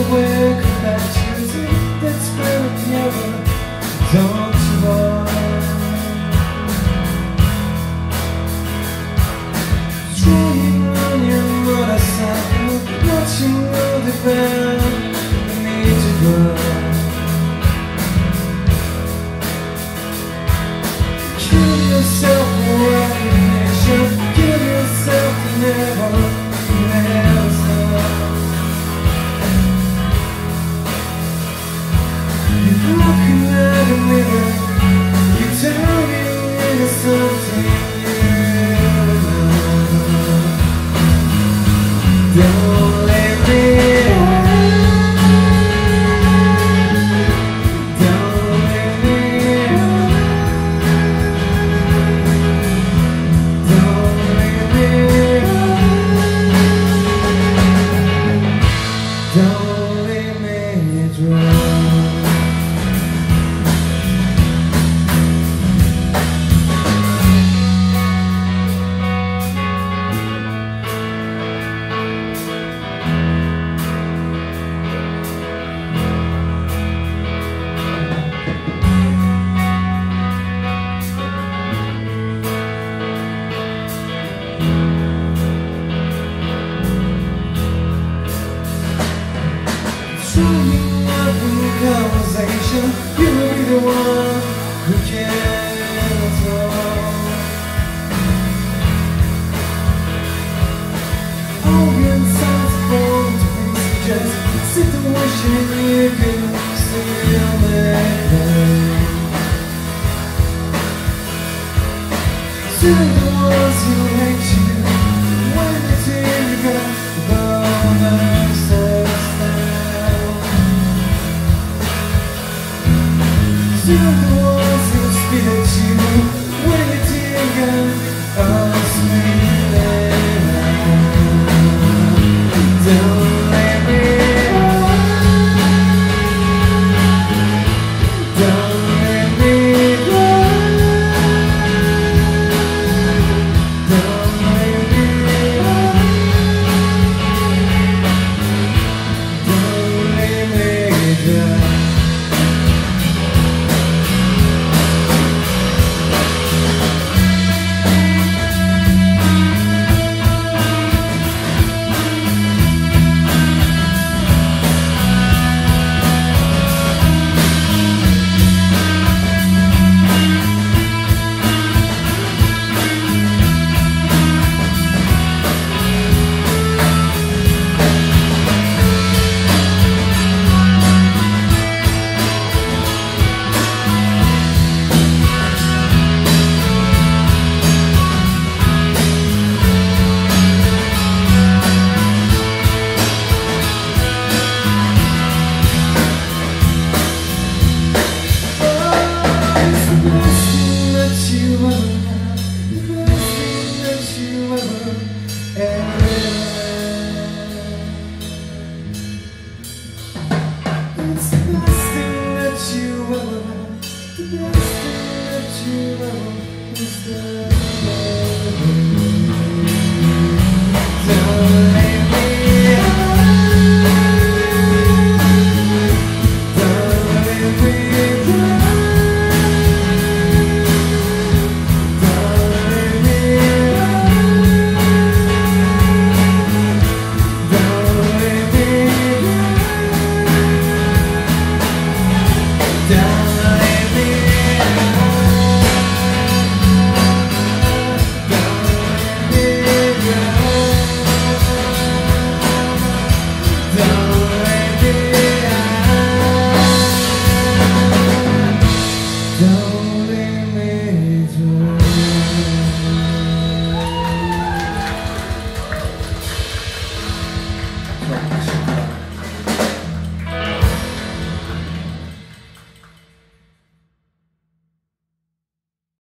we're confessions that spread together. Don't you want? Driving on your motorcycle, watching all the ground beneath the ground. Kill yourself for recognition, kill yourself to never stop. You're looking at a mirror, you're turning into something new. Don't let me out. Don't let me out. Don't let me out. Don't leave me drown. Conversation, you'll be the one who can.